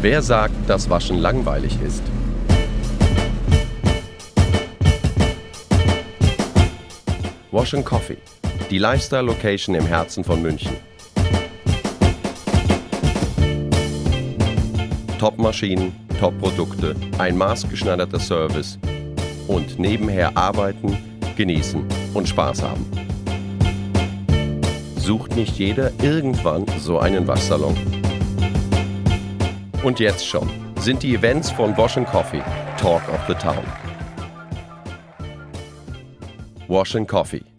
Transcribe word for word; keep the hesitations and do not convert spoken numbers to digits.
Wer sagt, dass Waschen langweilig ist? Wash and Coffee, die Lifestyle-Location im Herzen von München. Top-Maschinen, Top-Produkte, ein maßgeschneiderter Service und nebenher arbeiten, genießen und Spaß haben. Sucht nicht jeder irgendwann so einen Waschsalon? Und jetzt schon sind die Events von Wash and Coffee Talk of the Town. Wash and Coffee.